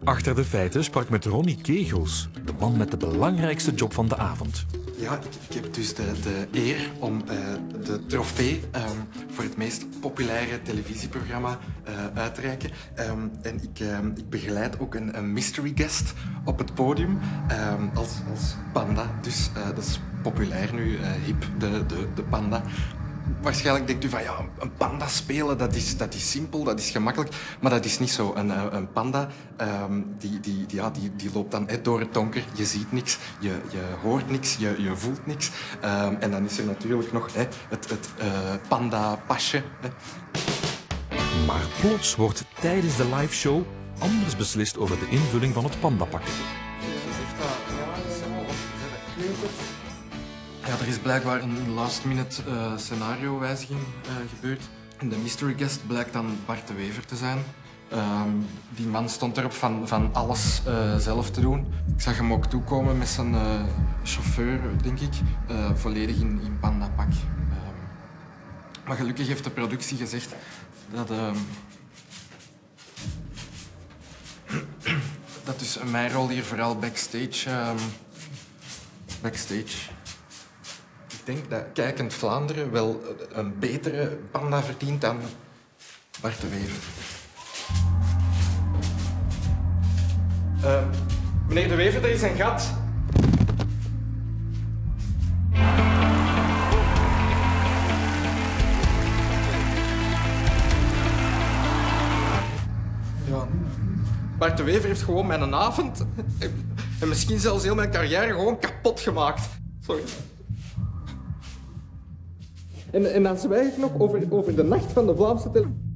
Achter de feiten sprak met Ronnie Kegels, de man met de belangrijkste job van de avond. Ja, ik heb dus de eer om de trofee voor het meest populaire televisieprogramma uit te reiken. En ik begeleid ook een mystery guest op het podium als panda. Dus dat is populair nu, hip, de panda. Waarschijnlijk denkt u van ja, een panda spelen, dat is simpel, dat is gemakkelijk. Maar dat is niet zo. Een panda die loopt dan door het donker. Je ziet niks, je hoort niks, je voelt niks. En dan is er natuurlijk nog het panda-pasje. Maar plots wordt tijdens de liveshow anders beslist over de invulling van het pandapak. Ja, er is blijkbaar een last-minute scenario-wijziging gebeurd. En de mystery guest blijkt dan Bart de Wever te zijn. Die man stond erop van alles zelf te doen. Ik zag hem ook toekomen met zijn chauffeur, denk ik, volledig in pandapak. Maar gelukkig heeft de productie gezegd dat dus mijn rol hier vooral backstage. Ik denk dat kijkend Vlaanderen wel een betere panda verdient dan Bart de Wever. Meneer de Wever, er is een gat. Ja. Bart de Wever heeft gewoon mijn avond en misschien zelfs heel mijn carrière gewoon kapot gemaakt. Sorry. En dan zwijg ik nog over de nacht van de Vlaamse televisie.